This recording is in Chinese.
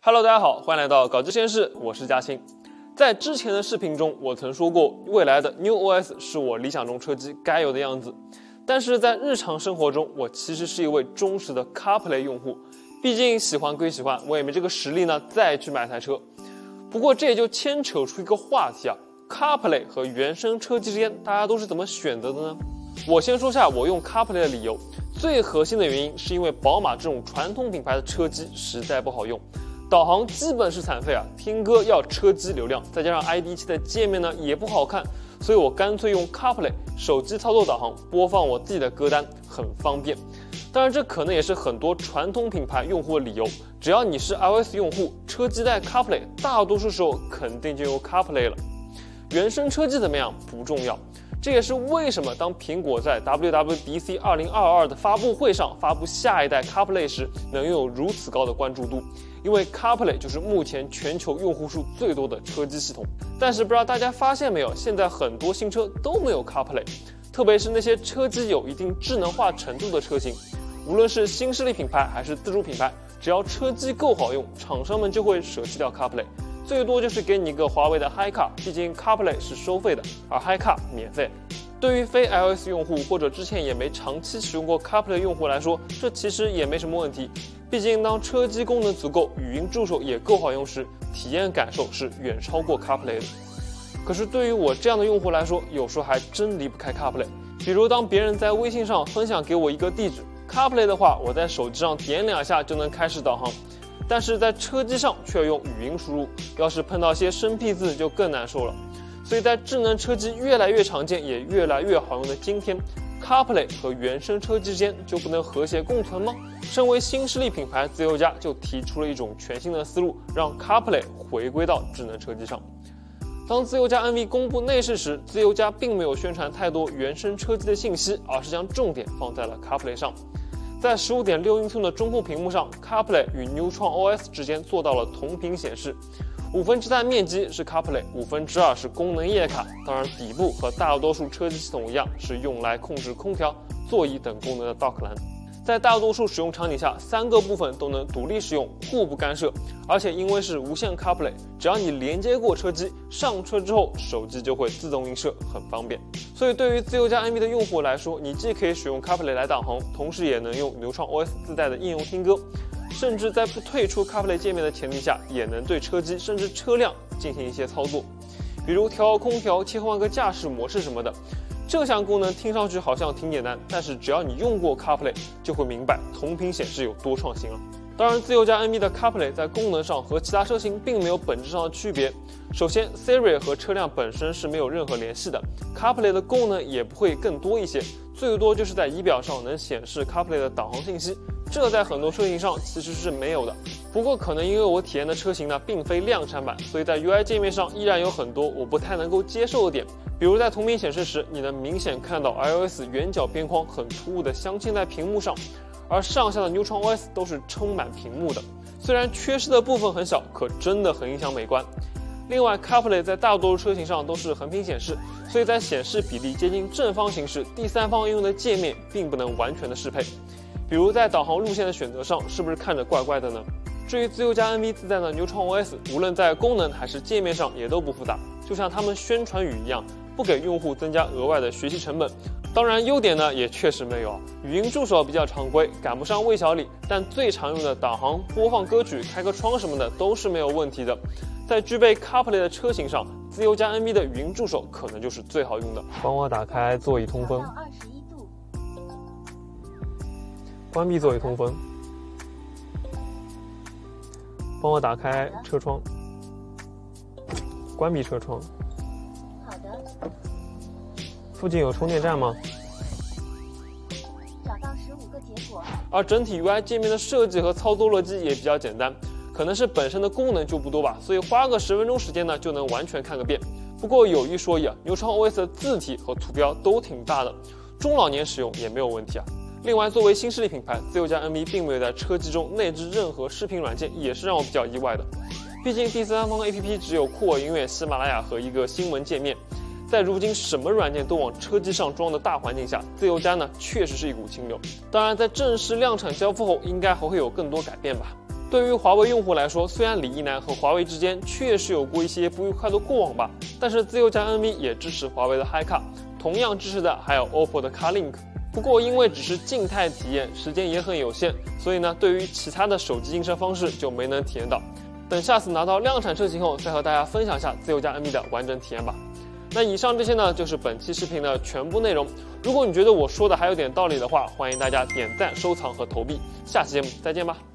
Hello， 大家好，欢迎来到搞基实验室，我是嘉欣。在之前的视频中，我曾说过，未来的 New OS 是我理想中车机该有的样子。但是在日常生活中，我其实是一位忠实的 CarPlay 用户。毕竟喜欢归喜欢，我也没这个实力呢再去买台车。不过这也就牵扯出一个话题啊 ，CarPlay 和原生车机之间，大家都是怎么选择的呢？我先说下我用 CarPlay 的理由。最核心的原因是因为宝马这种传统品牌的车机实在不好用。导航基本是残废啊，听歌要车机流量，再加上 ID7 的界面呢也不好看，所以我干脆用 CarPlay 手机操作导航，播放我自己的歌单，很方便。当然，这可能也是很多传统品牌用户的理由。只要你是 iOS 用户，车机带 CarPlay， 大多数时候肯定就有 CarPlay 了。原生车机怎么样不重要，这也是为什么当苹果在 WWDC 2022的发布会上发布下一代 CarPlay 时，能拥有如此高的关注度。因为 CarPlay 就是目前全球用户数最多的车机系统。但是不知道大家发现没有，现在很多新车都没有 CarPlay， 特别是那些车机有一定智能化程度的车型，无论是新势力品牌还是自主品牌，只要车机够好用，厂商们就会舍弃掉 CarPlay， 最多就是给你一个华为的 HiCar， 毕竟 CarPlay 是收费的，而 HiCar 免费。对于非 iOS 用户或者之前也没长期使用过 CarPlay 的用户来说，这其实也没什么问题。毕竟当车机功能足够，语音助手也够好用时，体验感受是远超过 CarPlay 的。可是对于我这样的用户来说，有时候还真离不开 CarPlay。比如当别人在微信上分享给我一个地址 ，CarPlay 的话，我在手机上点2下就能开始导航，但是在车机上却要用语音输入，要是碰到些生僻字就更难受了。所以在智能车机越来越常见也越来越好用的今天， CarPlay 和原生车机之间就不能和谐共存吗？身为新势力品牌，自由家就提出了一种全新的思路，让 CarPlay 回归到智能车机上。当自由家 NV 公布内饰时，自由家并没有宣传太多原生车机的信息，而是将重点放在了 CarPlay 上。在 15.6 英寸的中控屏幕上， CarPlay 与 Neutron OS 之间做到了同屏显示。3/5面积是 CarPlay，2/5是功能页卡。当然，底部和大多数车机系统一样，是用来控制空调、座椅等功能的 dock 栏。在大多数使用场景下，3个部分都能独立使用，互不干涉。而且因为是无线 CarPlay， 只要你连接过车机，上车之后手机就会自动映射，很方便。所以对于自由家 NV 的用户来说，你既可以使用 CarPlay 来导航，同时也能用Neutron OS 自带的应用听歌。甚至在不退出 CarPlay 界面的前提下，也能对车机甚至车辆进行一些操作，比如调空调、切换个驾驶模式什么的。这项功能听上去好像挺简单，但是只要你用过 CarPlay， 就会明白同屏显示有多创新了。当然，自由家 NV 的 CarPlay 在功能上和其他车型并没有本质上的区别。首先 ，Siri 和车辆本身是没有任何联系的 ，CarPlay 的功能也不会更多一些，最多就是在仪表上能显示 CarPlay 的导航信息。这在很多车型上其实是没有的，不过可能因为我体验的车型呢并非量产版，所以在 UI 界面上依然有很多我不太能够接受的点。比如在同屏显示时，你能明显看到 iOS 圆角边框很突兀的镶嵌在屏幕上，而上下的 Neutron OS 都是撑满屏幕的。虽然缺失的部分很小，可真的很影响美观。另外 CarPlay 在大多数车型上都是横屏显示，所以在显示比例接近正方形时，第三方应用的界面并不能完全的适配。比如在导航路线的选择上，是不是看着怪怪的呢？至于自由家 NV 自带的 Neutron OS， 无论在功能还是界面上也都不复杂，就像他们宣传语一样，不给用户增加额外的学习成本。当然优点呢也确实没有，语音助手比较常规，赶不上魏小李，但最常用的导航、播放歌曲、开个窗什么的都是没有问题的。在具备 CarPlay 的车型上，自由家 NV 的语音助手可能就是最好用的。帮我打开座椅通风，关闭座椅通风，帮我打开车窗，关闭车窗。 好的。 附近有充电站吗？ 找到15个结果。 而整体 UI 界面的设计和操作逻辑也比较简单，可能是本身的功能就不多吧，所以花个10分钟时间呢就能完全看个遍。不过有一说一啊，Neutron OS 的字体和图标都挺大的，中老年使用也没有问题啊。另外，作为新势力品牌，自由家 NV 并没有在车机中内置任何视频软件，也是让我比较意外的。毕竟第三方的 APP 只有酷我音乐、喜马拉雅和一个新闻界面，在如今什么软件都往车机上装的大环境下，自由家呢确实是一股清流。当然，在正式量产交付后，应该还会有更多改变吧。 对于华为用户来说，虽然李一男和华为之间确实有过一些不愉快的过往吧，但是自由家 NV 也支持华为的 HiCard， 同样支持的还有 OPPO 的 CarLink。不过因为只是静态体验，时间也很有限，所以呢，对于其他的手机映射方式就没能体验到。等下次拿到量产车型后，再和大家分享一下自由家 NV 的完整体验吧。那以上这些呢，就是本期视频的全部内容。如果你觉得我说的还有点道理的话，欢迎大家点赞、收藏和投币。下期节目再见吧。